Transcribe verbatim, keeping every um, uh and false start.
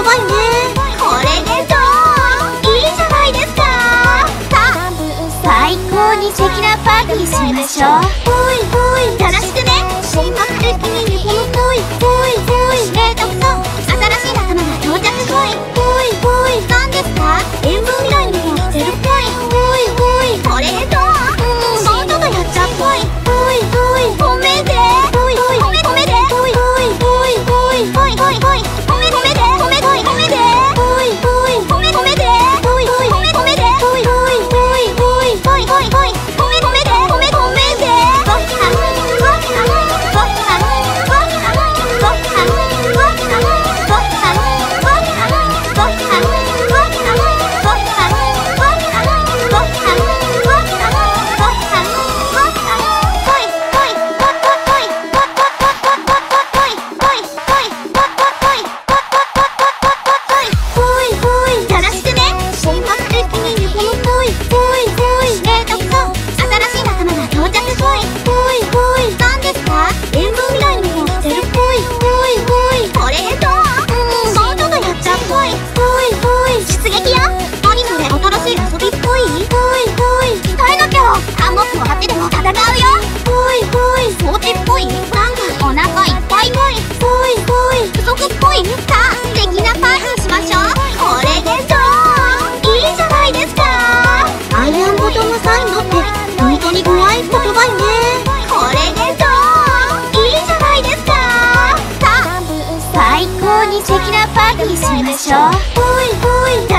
葉よね。これでどう？いいじゃないですか。さあ最高に素敵なパーティーしましょう。ほいほい楽しくね。本格的に日本っぽいほいほいえーとそう新しい仲間が到着ほいほいほいなんですか？塩分未来の方が出るっぽいほいほいこれでどう？うんもうちょっとやっちゃっぽいほいほい褒めてほいほい褒め褒めてほいほいほいほいほいほいほい褒め褒めて褒めほい褒めてほいほい褒め褒めてほいほい褒め褒めてほいほいほいほいほいほいほい褒め褒めて褒め褒めてごきはんごきはんごきはんごきはんごきはんごきはんごきはんごきはんごきはんごきはんごきはんごきはんごきはんごきはんごきはんごきはんほいほいほっほっほいほっほっほっほっほっほいほいほいほっほっほいほっほっほっほっほっほいほいほい楽しくね。本格的に日本っぽいほいほいえーとそう新しい仲間が到着ほいほいほいなんですか？塩分未来の方が出るっぽいほいほいこれでどう？うんもうちょっとやっちゃっぽいほいほい出撃よ。何それ新しい遊びっぽいほいほい鍛えなきゃ。ハンモックを張ってでも戦うよほいほい装置っぽいなんかお腹いっぱいっぽいほいほい不足っぽいさあ素敵なパーティーしましょう。これでどう？いいじゃないですか。アイアンボトムサインのって本当にうまい言葉よね。これでどう？いいじゃないですか。さあ最高に素敵なパーティーしましょう。ほいほい